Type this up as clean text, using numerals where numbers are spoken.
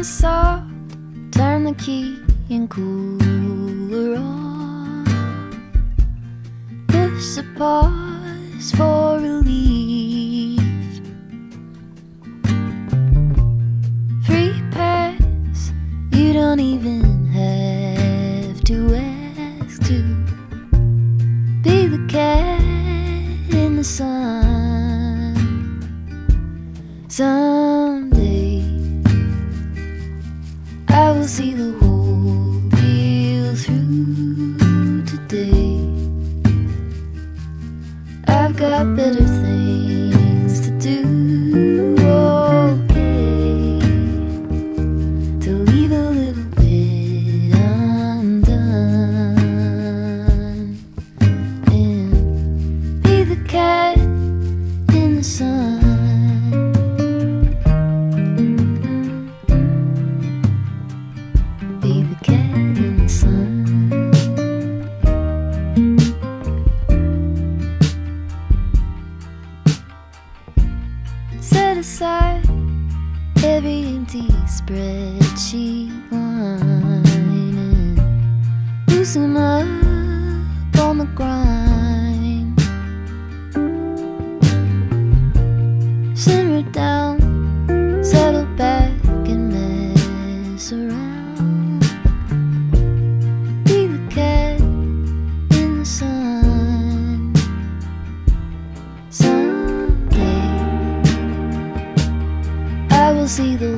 the soft, turn the key and cooler on. Push the pause for relief. Free pass, you don't even have to ask to be the cat in the sun. Someday I will see the whole deal through. Today I've got better things to do. Okay, to leave a little bit undone and be the cat in the sun. Be the cat in the sun. Set aside every empty spreadsheet line and loosen up on the grind. Simmer down, settle back and mess around. Be the cat in the sun. Someday I will see the